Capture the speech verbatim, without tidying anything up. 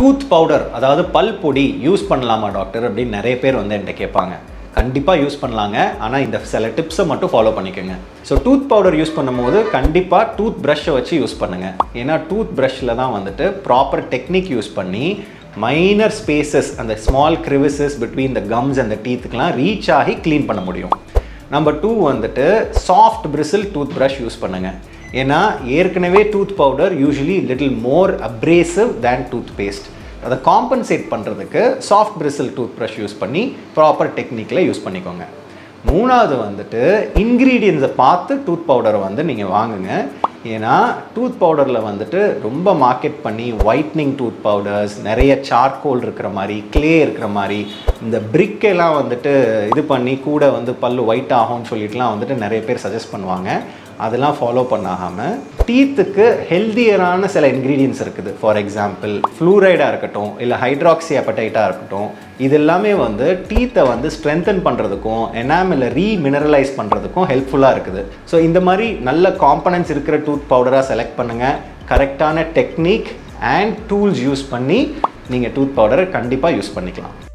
Tooth powder அதாவது பல் பொடி யூஸ் பண்ணலாமா டாக்டர் அப்படின்னு நிறைய பேர் வந்து என்கிட்ட கேட்பாங்க. கண்டிப்பாக யூஸ் பண்ணலாங்க, ஆனால் இந்த சில டிப்ஸை மட்டும் ஃபாலோ பண்ணிக்கோங்க. ஸோ டூத் பவுடர் யூஸ் பண்ணும்போது கண்டிப்பாக டூத் ப்ரஷ்ஷை வச்சு யூஸ் பண்ணுங்கள். ஏன்னா டூத் ப்ரஷ்ஷில் தான் வந்துட்டு ப்ராப்பர் டெக்னிக் யூஸ் பண்ணி மைனர் ஸ்பேசஸ், அந்த small crevices between the gums அந்த டீத்துக்கெலாம் ரீச் ஆகி க்ளீன் பண்ண முடியும். நம்பர் டூ வந்துட்டு soft bristle tooth brush use பண்ணுங்கள். ஏன்னா ஏற்கனவே tooth powder usually little more abrasive than tooth paste. அதை காம்பன்சேட் பண்ணுறதுக்கு soft bristle tooth brush use பண்ணி ப்ராப்பர் டெக்னிக்கில் யூஸ் பண்ணிக்கோங்க. மூணாவது வந்துட்டு இன்க்ரீடியன்ஸை பார்த்து டூத் பவுடரை வந்து நீங்கள் வாங்குங்க. ஏன்னா டூத் பவுடரில் வந்துட்டு ரொம்ப மார்க்கெட் பண்ணி ஒயிட்னிங் டூத் பவுடர்ஸ், நிறைய சார்கோல் இருக்கிற மாதிரி, கிளே இருக்கிற மாதிரி, இந்த பிரிக்கெல்லாம் வந்துட்டு இது பண்ணி கூட வந்து பல்லு ஒயிட் ஆகும்னு சொல்லிட்டுலாம் வந்துட்டு நிறைய பேர் சஜஸ்ட் பண்ணுவாங்க. அதெல்லாம் ஃபாலோ பண்ணாமல் டீத்துக்கு ஹெல்தியரான சில இன்க்ரீடியன்ஸ் இருக்குது. ஃபார் எக்ஸாம்பிள் ஃப்ளூரைடாக இருக்கட்டும், இல்லை ஹைட்ராக்சி அப்படைட்டாக இருக்கட்டும், இது எல்லாமே வந்து டீத்தை வந்து ஸ்ட்ரென்தன் பண்ணுறதுக்கும் எனாமில் ரீமினரலைஸ் பண்ணுறதுக்கும் ஹெல்ப்ஃபுல்லாக இருக்குது. ஸோ இந்த மாதிரி நல்ல காம்பனன்ட்ஸ் இருக்கிற டூத் பவுடராக செலக்ட் பண்ணுங்கள். கரெக்டான டெக்னிக் அண்ட் டூல்ஸ் யூஸ் பண்ணி நீங்கள் டூத் பவுடரை கண்டிப்பாக யூஸ் பண்ணிக்கலாம்.